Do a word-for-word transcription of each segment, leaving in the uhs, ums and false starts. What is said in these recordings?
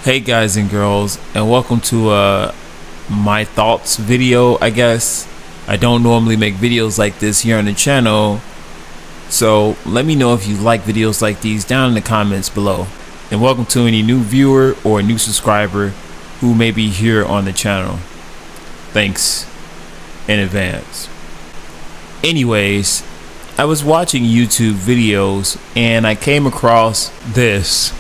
Hey guys and girls, and welcome to uh, my thoughts video, I guess. I don't normally make videos like this here on the channel, so let me know if you like videos like these down in the comments below. And welcome to any new viewer or new subscriber who may be here on the channel. Thanks in advance. Anyways, I was watching YouTube videos and I came across this.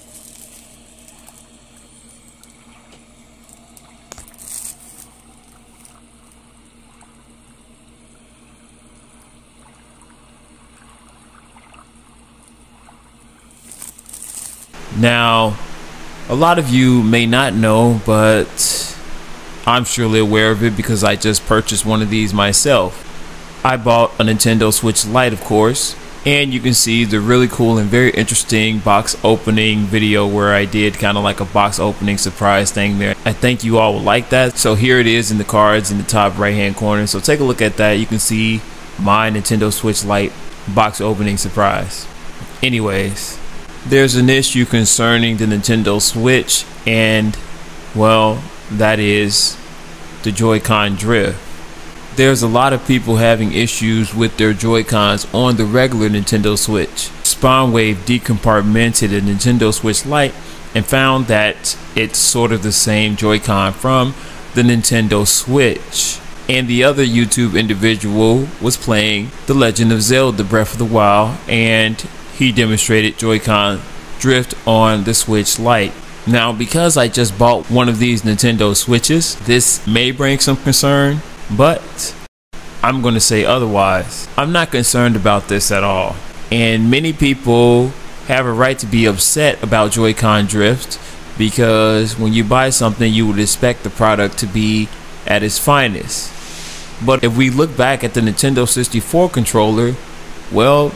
Now, a lot of you may not know, but I'm surely aware of it because I just purchased one of these myself. I bought a Nintendo Switch Lite, of course, and you can see the really cool and very interesting box opening video where I did kind of like a box opening surprise thing there. I think you all will like that. So here it is in the cards in the top right hand corner. So take a look at that. You can see my Nintendo Switch Lite box opening surprise. Anyways, there's an issue concerning the Nintendo Switch, and well, that is the Joy-Con drift. There's a lot of people having issues with their Joy-Cons on the regular Nintendo Switch. Spawnwave decompartmented the Nintendo Switch Lite and found that it's sort of the same Joy-Con from the Nintendo Switch. And the other YouTube individual was playing The Legend of Zelda Breath of the Wild, and he demonstrated Joy-Con drift on the Switch Lite. Now, because I just bought one of these Nintendo Switches, this may bring some concern, but I'm going to say otherwise. I'm not concerned about this at all. And many people have a right to be upset about Joy-Con drift because when you buy something, you would expect the product to be at its finest. But if we look back at the Nintendo sixty-four controller, well,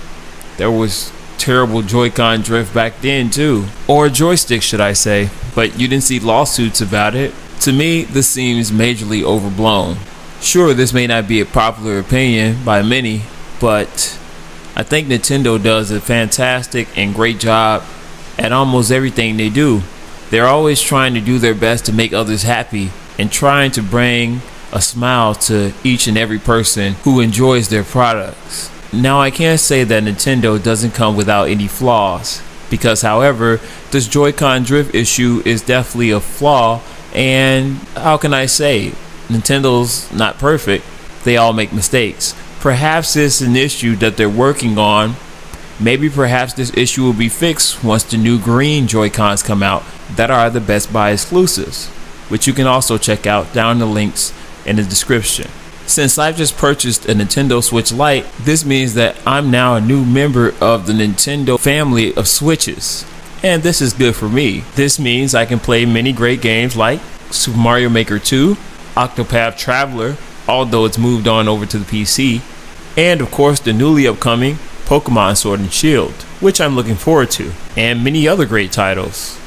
there was terrible Joy-Con drift back then too, or joystick should I say, but you didn't see lawsuits about it. To me, this seems majorly overblown. Sure, this may not be a popular opinion by many, but I think Nintendo does a fantastic and great job at almost everything they do. They're always trying to do their best to make others happy and trying to bring a smile to each and every person who enjoys their products. Now, I can't say that Nintendo doesn't come without any flaws, because however, this Joy-Con drift issue is definitely a flaw, and how can I say, Nintendo's not perfect. They all make mistakes. Perhaps it's an issue that they're working on. Maybe perhaps this issue will be fixed once the new green Joy-Cons come out that are the Best Buy exclusives, which you can also check out down in the links in the description. Since I've just purchased a Nintendo Switch Lite, this means that I'm now a new member of the Nintendo family of Switches. And this is good for me. This means I can play many great games like Super Mario Maker two, Octopath Traveler, although it's moved on over to the P C, and of course the newly upcoming Pokemon Sword and Shield, which I'm looking forward to, and many other great titles.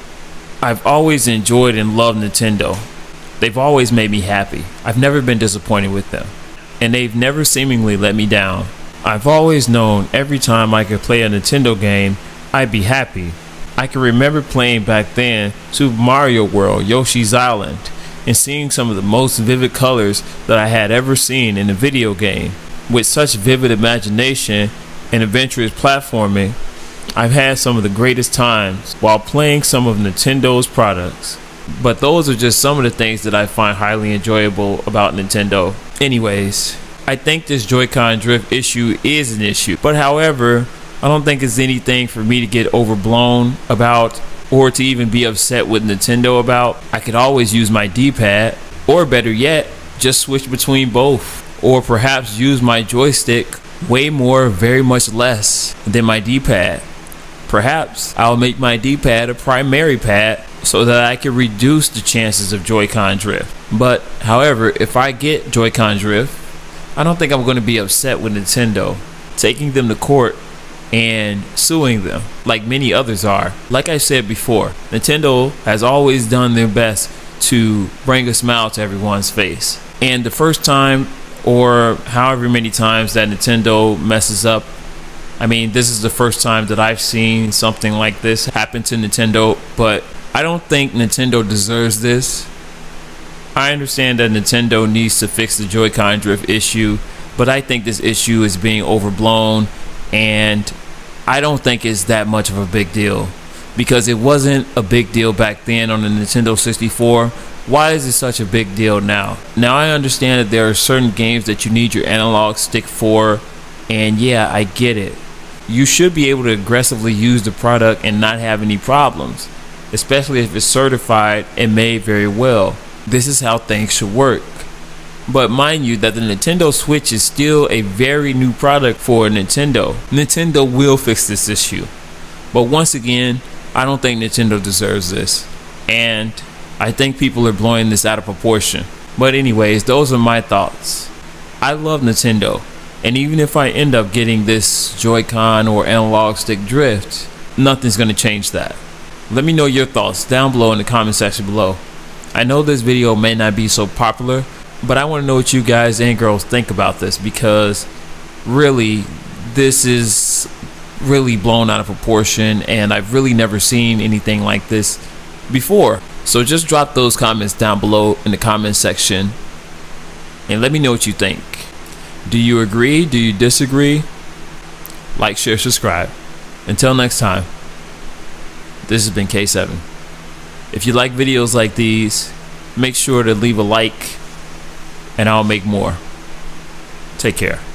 I've always enjoyed and loved Nintendo. They've always made me happy. I've never been disappointed with them, and they've never seemingly let me down. I've always known every time I could play a Nintendo game, I'd be happy. I can remember playing back then Super Mario World, Yoshi's Island, and seeing some of the most vivid colors that I had ever seen in a video game. With such vivid imagination and adventurous platforming, I've had some of the greatest times while playing some of Nintendo's products. But those are just some of the things that I find highly enjoyable about Nintendo. Anyways, I think this Joy-Con drift issue is an issue, but however, I don't think it's anything for me to get overblown about or to even be upset with Nintendo about. I could always use my D-pad, or better yet, just switch between both, or perhaps use my joystick way more, very much less than my D-pad. Perhaps I'll make my D-pad a primary pad so that I can reduce the chances of Joy-Con drift. But however, if I get Joy-Con drift, I don't think I'm going to be upset with Nintendo taking them to court and suing them like many others are. Like I said before, Nintendo has always done their best to bring a smile to everyone's face. And the first time, or however many times that Nintendo messes up, I mean, this is the first time that I've seen something like this happen to Nintendo, but I don't think Nintendo deserves this. I understand that Nintendo needs to fix the Joy-Con drift issue, but I think this issue is being overblown, and I don't think it's that much of a big deal, because it wasn't a big deal back then on the Nintendo sixty-four. Why is it such a big deal now? Now I understand that there are certain games that you need your analog stick for, and yeah, I get it. You should be able to aggressively use the product and not have any problems, especially if it's certified and made very well. This is how things should work. But mind you that the Nintendo Switch is still a very new product for Nintendo. Nintendo will fix this issue. But once again, I don't think Nintendo deserves this. And I think people are blowing this out of proportion. But anyways, those are my thoughts. I love Nintendo. And even if I end up getting this Joy-Con or analog stick drift, nothing's going to change that. Let me know your thoughts down below in the comment section below. I know this video may not be so popular, but I want to know what you guys and girls think about this, because really this is really blown out of proportion and I've really never seen anything like this before. So just drop those comments down below in the comment section and let me know what you think. Do you agree? Do you disagree? Like, share, subscribe. Until next time, this has been K seven. If you like videos like these, make sure to leave a like and I'll make more. Take care.